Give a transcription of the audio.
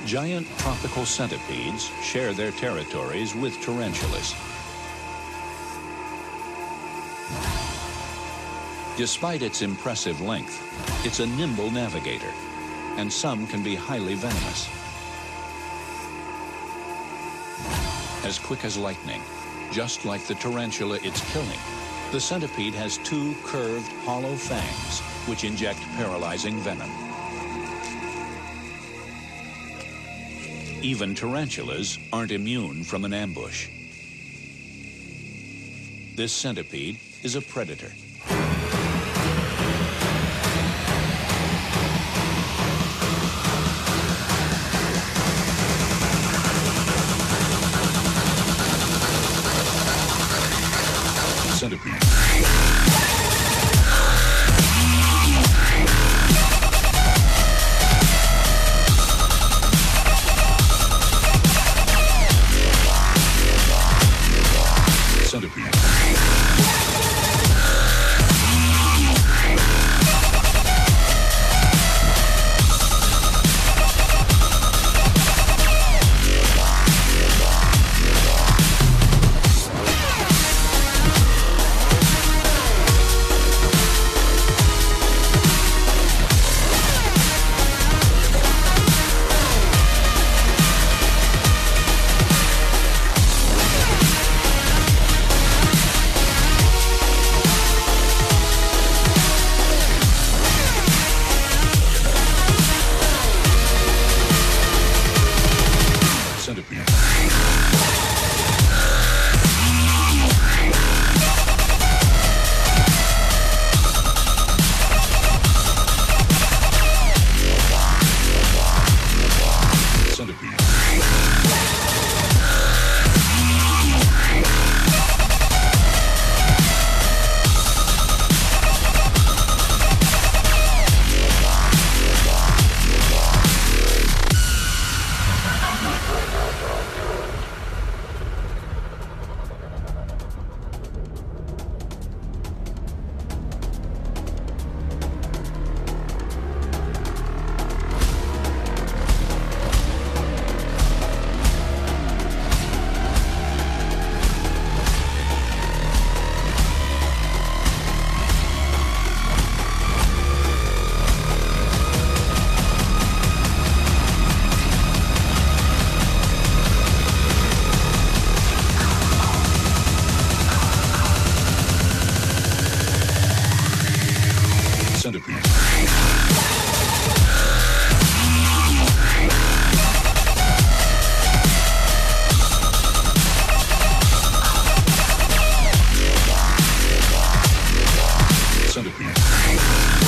Giant tropical centipedes share their territories with tarantulas. Despite its impressive length, it's a nimble navigator, and some can be highly venomous. As quick as lightning, just like the tarantula it's killing, the centipede has two curved, hollow fangs which inject paralyzing venom. Even tarantulas aren't immune from an ambush. This centipede is a predator. Centipede. Centipede. Centipede. Centipede.